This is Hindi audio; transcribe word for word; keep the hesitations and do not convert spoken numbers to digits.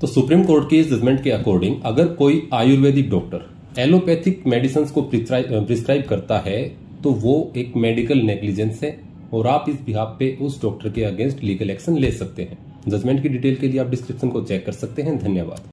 तो सुप्रीम कोर्ट के इस जजमेंट के अकॉर्डिंग अगर कोई आयुर्वेदिक डॉक्टर एलोपैथिक मेडिसिन को प्रिस्क्राइब करता है तो वो एक मेडिकल नेग्लिजेंस है और आप इस बिहाफ पे उस डॉक्टर के अगेंस्ट लीगल एक्शन ले सकते हैं। जजमेंट की डिटेल के लिए आप डिस्क्रिप्शन को चेक कर सकते हैं। धन्यवाद।